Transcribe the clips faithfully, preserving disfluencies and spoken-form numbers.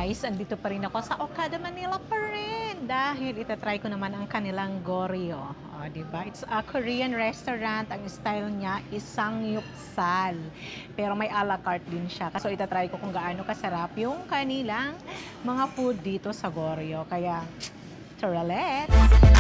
guys, andito pa rin ako sa Okada, Manila pa rin. Dahil itatry ko naman ang kanilang Goryeo. O, diba? It's a Korean restaurant. Ang style niya is samgyeopsal. Pero may a la carte din siya. So itatry ko kung gaano kasarap yung kanilang mga food dito sa Goryeo. Kaya, tara, let's!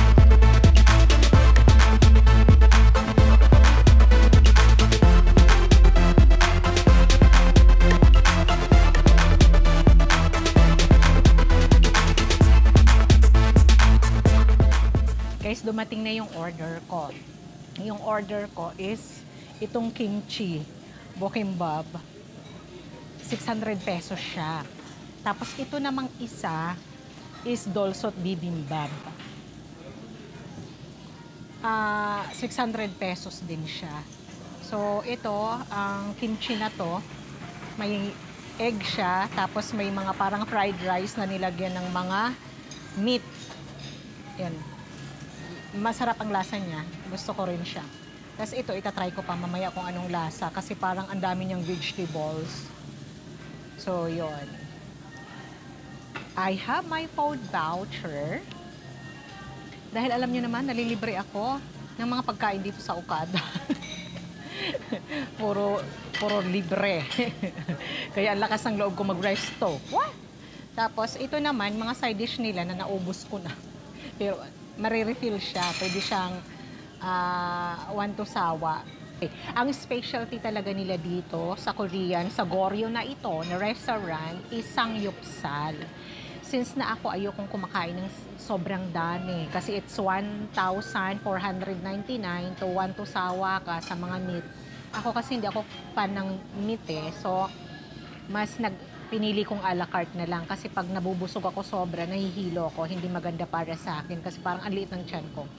Guys, dumating na yung order ko. Yung order ko is itong kimchi bokimbap. six hundred pesos siya. Tapos ito namang isa is dolsot bibimbap. Uh, six hundred pesos din siya. So ito, ang kimchi na to, may egg siya. Tapos may mga parang fried rice na nilagyan ng mga meat. Yan. Masarap ang lasa niya. Gusto ko rin siya. Tapos ito, itatry ko pa mamaya kung anong lasa. Kasi parang ang dami niyang vegetables. So, yun. I have my food voucher. Dahil alam niyo naman, nalilibre ako ng mga pagkain dito sa Okada. puro, puro libre. Kaya ang lakas ng loob ko mag-resto. What? Tapos, ito naman, mga side dish nila na naubos ko na. Pero, marirefill siya. Pwede siyang uh, one to sawa. Okay. Ang specialty talaga nila dito sa Korean, sa Goryeo na ito, na restaurant, is samgyeopsal. Since na ako ayokong kumakain ng sobrang dami, kasi it's one thousand four hundred ninety-nine to one to sawa ka sa mga meat. Ako kasi hindi ako fan ng meat eh. So, mas nag pinili kong a la carte na lang kasi pag nabubusog ako sobra, nahihilo ko, hindi maganda para sa akin kasi parang ang liit ng tiyan ko.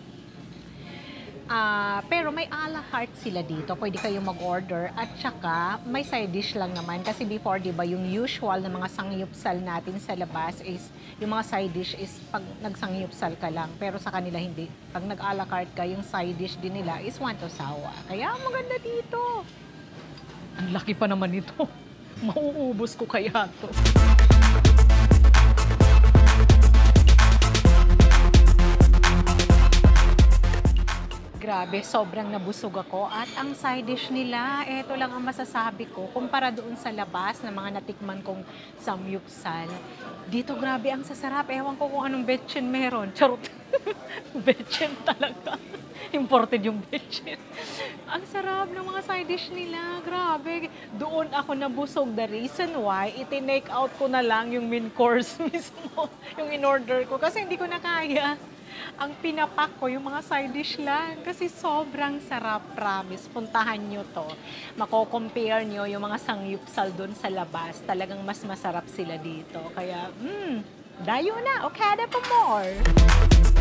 Uh, pero may a la carte sila dito, pwede kayong mag-order at saka may side dish lang naman kasi before, di ba, yung usual na mga samgyeopsal natin sa labas is, yung mga side dish is pag nag-samgyeopsal ka lang, pero sa kanila hindi. Pag nag-a la carte ka, yung side dish din nila is one to sawa. Kaya maganda dito. Ang laki pa naman ito. Mauubos ko kaya to. Grabe, sobrang nabusog ako. At ang side dish nila, eto lang ang masasabi ko. Kumpara doon sa labas na mga natikman kong samgyeopsal. Dito grabe ang sasarap. Ewan ko kung anong betchin meron. Charot. Betchin talaga. Imported yung betchin. Ang sarap ng mga side dish nila. Grabe. Doon ako nabusog. The reason why, itinake out ko na lang yung main course mismo. Yung in-order ko. Kasi hindi ko na kaya. Ang pinapak ko yung mga side dish lang. Kasi sobrang sarap, promise. Puntahan nyo to. Mako-compare nyo yung mga samgyeopsal doon sa labas. Talagang mas masarap sila dito. Kaya, hmm, dayo na. Okada pa more.